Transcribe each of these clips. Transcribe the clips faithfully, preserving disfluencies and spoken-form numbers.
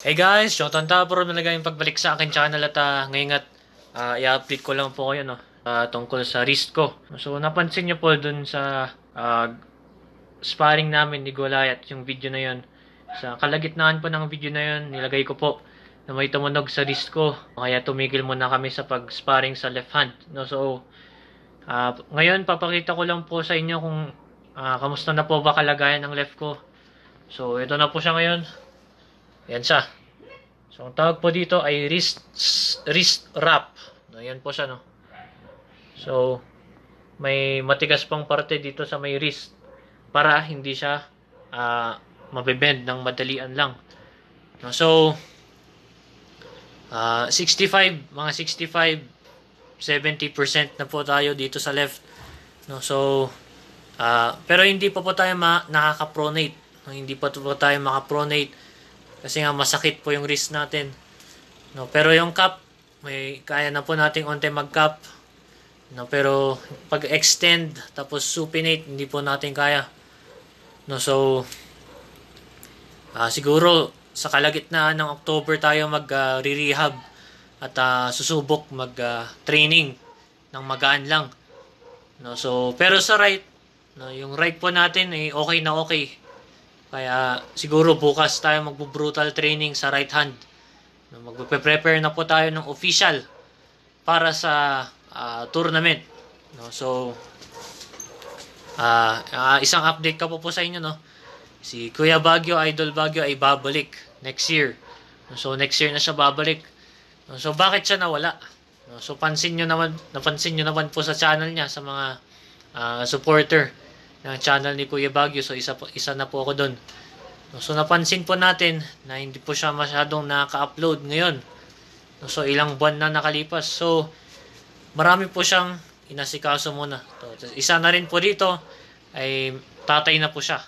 Hey guys, Shouton Tapor talaga yung pagbalik sa akin channel at uh, ngayon at uh, i-update ko lang po kayo no, uh, tungkol sa wrist ko. So napansin nyo po dun sa uh, sparring namin ni Goliath yung video na yun. Sa kalagitnaan po ng video na yun, nilagay ko po na may tumunog sa wrist ko. Kaya tumigil muna kami sa pag-sparring sa left hand. No? So uh, ngayon papakita ko lang po sa inyo kung uh, kamusta na po ba kalagayan ng left ko. So ito na po siya ngayon. Yan siya. So, ang tawag po dito ay wrist, wrist wrap. No, yan po siya, no. So, may matigas pang parte dito sa may wrist para hindi siya uh, mabibend ng madalian lang. No, so, uh, sixty-five, mga sixty-five, seventy percent na po tayo dito sa left. No, so, uh, pero hindi pa po tayo ma nakaka-pronate. No, hindi pa po tayo maka-pronate. Kasi nga masakit po yung wrist natin. No, pero yung cup, may kaya na po nating onte mag-cup. No, pero pag-extend tapos supinate, hindi po natin kaya. No, so uh, siguro sa kalagitnaan ng October tayo mag-re-rehab uh, at uh, susubok mag-training uh, ng magaan lang. No, so pero sa right, no, yung right po natin ay eh, okay na okay. Kaya siguro bukas tayo magbo-brutal training sa right hand. Magpe-prepare na po tayo ng official para sa uh, tournament. No, so uh, uh, isang update ka po po sa inyo, no. Si Kuya Baguio, Idol Baguio ay babalik next year. No, so next year na siya babalik. No, so bakit siya nawala? No, so pansin niyo naman, napansin niyo naman po sa channel niya sa mga uh, supporter ng channel ni Kuya Baguio. So isa po, isa na po ako doon. So napansin po natin na hindi po siya masyadong naka-upload ngayon. So ilang buwan na nakalipas. So marami po siyang inasikaso muna. So, isa na rin po dito ay tatay na po siya.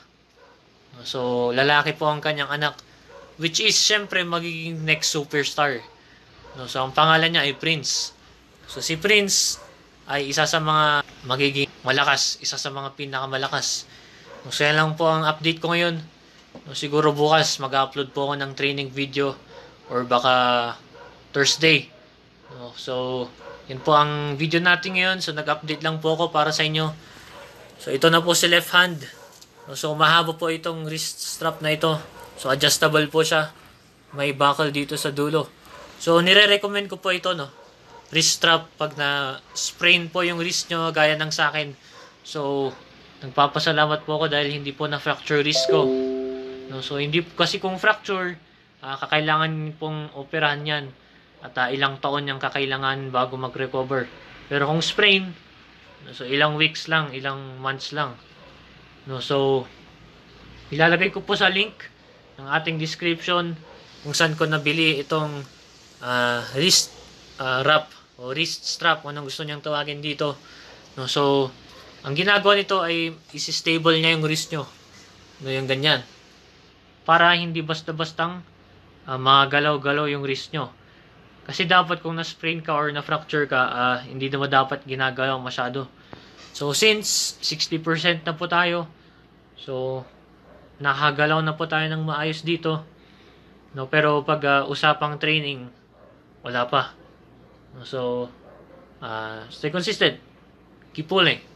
So lalaki po ang kanyang anak, which is syempre magiging next superstar. So ang pangalan niya ay Prince. So si Prince ay isa sa mga magiging malakas, isa sa mga pinakamalakas. So yan lang po ang update ko ngayon. So, siguro bukas mag-upload po ako ng training video or baka Thursday. So yan po ang video natin ngayon. So nag-update lang po ako para sa inyo. So ito na po si left hand. So mahaba po itong wrist strap na ito. So adjustable po siya. May buckle dito sa dulo. So nire-recommend ko po ito, no. Wrist strap pag na sprain po yung wrist nyo gaya ng sa akin. So nagpapasalamat po ako dahil hindi po na-fracture wrist ko. No, so hindi kasi kung fracture, uh, kakailangan pong operahan 'yan at uh, ilang taon yung kakailangan bago mag-recover. Pero kung sprain, no, so ilang weeks lang, ilang months lang. No, so ilalagay ko po sa link ng ating description kung saan ko nabili itong uh, wrist uh, wrap o wrist strap, kung anong gusto niyang tawagin dito. No, so ang ginagawa nito ay isi-stable niya yung wrist nyo. No, yung ganyan. Para hindi basta-bastang uh, magalaw-galaw yung wrist nyo. Kasi dapat kung na-sprain ka or na-fracture ka, uh, hindi naman dapat ginagalaw masyado. So since sixty percent na po tayo, so nakagalaw na po tayo ng maayos dito. No, pero pag uh, usapang training, wala pa. So uh, stay consistent. Keep pulling.